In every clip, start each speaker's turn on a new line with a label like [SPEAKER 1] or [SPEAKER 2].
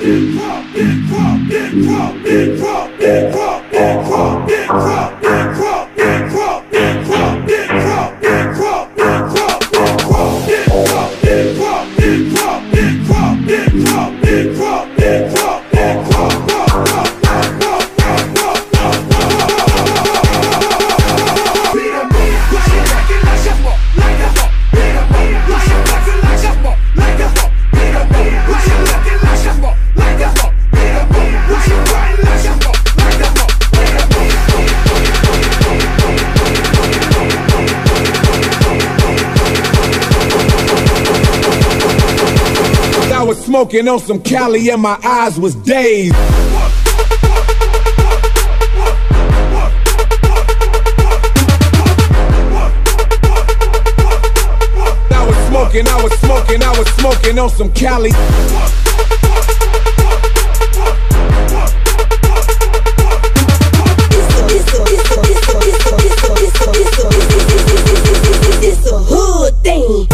[SPEAKER 1] Smoking on some Cali and my eyes was dazed. I was smoking on some Cali.
[SPEAKER 2] It's a hood thing.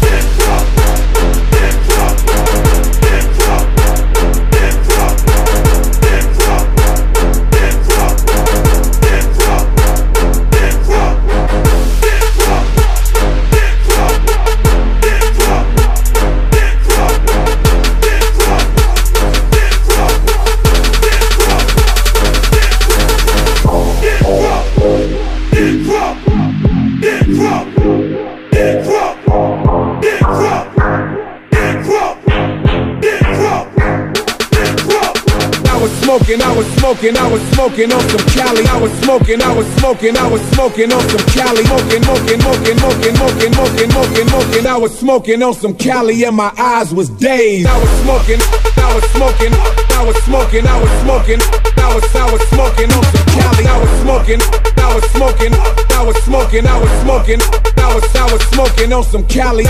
[SPEAKER 2] I was smoking on some Cali. I was smoking on some Cali. I was smoking on some Cali and my eyes was dazed. I was smoking on some Cali. I was smoking on some Cali.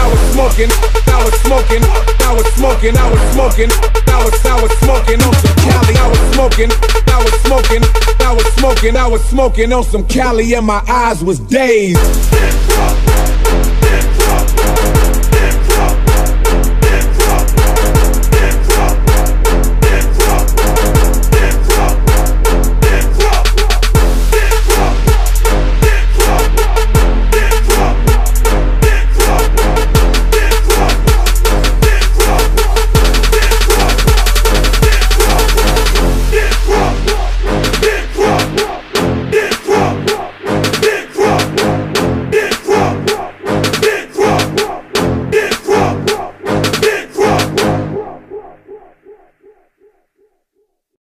[SPEAKER 2] I was smoking on some Cali and my eyes was dazed.